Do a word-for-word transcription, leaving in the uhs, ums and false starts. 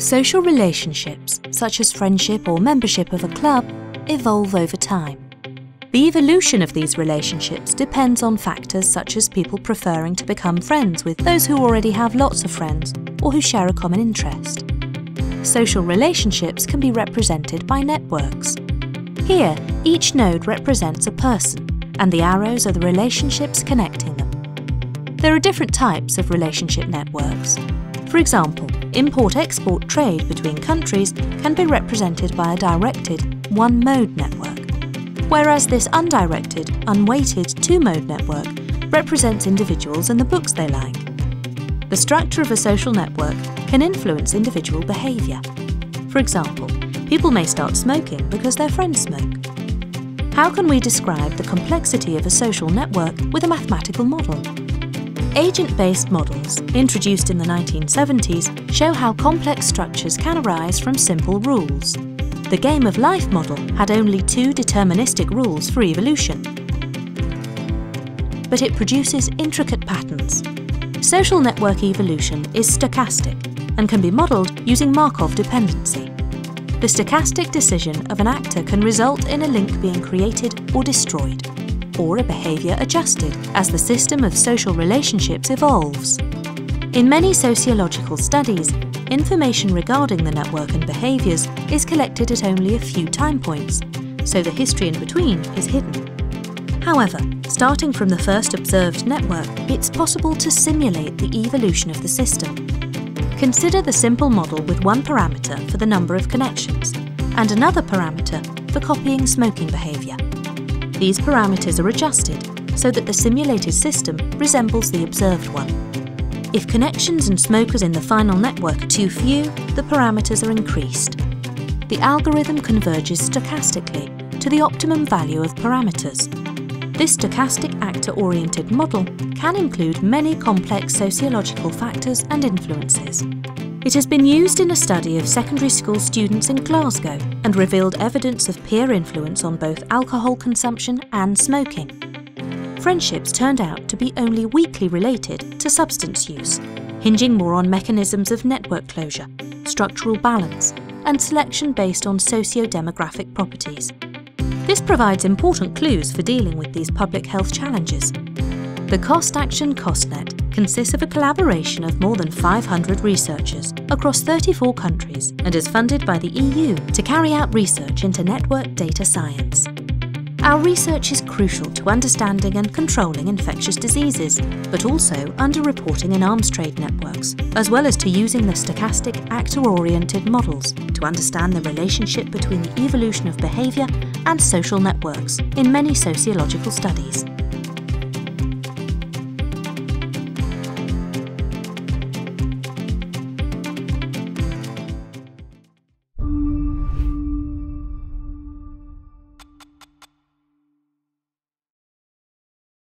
Social relationships, such as friendship or membership of a club, evolve over time. The evolution of these relationships depends on factors such as people preferring to become friends with those who already have lots of friends or who share a common interest. Social relationships can be represented by networks. Here, each node represents a person, and the arrows are the relationships connecting them. There are different types of relationship networks. For example, import-export trade between countries can be represented by a directed one-mode network, whereas this undirected, unweighted two-mode network represents individuals and the books they like. The structure of a social network can influence individual behaviour. For example, people may start smoking because their friends smoke. How can we describe the complexity of a social network with a mathematical model? Agent-based models, introduced in the nineteen seventies, show how complex structures can arise from simple rules. The Game of Life model had only two deterministic rules for evolution, but it produces intricate patterns. Social network evolution is stochastic and can be modelled using Markov dependency. The stochastic decision of an actor can result in a link being created or destroyed, or a behaviour adjusted as the system of social relationships evolves. In many sociological studies, information regarding the network and behaviours is collected at only a few time points, so the history in between is hidden. However, starting from the first observed network, it's possible to simulate the evolution of the system. Consider the simple model with one parameter for the number of connections and another parameter for copying smoking behaviour. These parameters are adjusted so that the simulated system resembles the observed one. If connections and smokers in the final network are too few, the parameters are increased. The algorithm converges stochastically to the optimum value of parameters. This stochastic actor-oriented model can include many complex sociological factors and influences. It has been used in a study of secondary school students in Glasgow and revealed evidence of peer influence on both alcohol consumption and smoking. Friendships turned out to be only weakly related to substance use, hinging more on mechanisms of network closure, structural balance, and selection based on socio-demographic properties. This provides important clues for dealing with these public health challenges. The Cost Action CostNet consists of a collaboration of more than five hundred researchers across thirty-four countries and is funded by the E U to carry out research into network data science. Our research is crucial to understanding and controlling infectious diseases, but also underreporting in arms trade networks, as well as to using the stochastic actor-oriented models to understand the relationship between the evolution of behaviour and social networks in many sociological studies.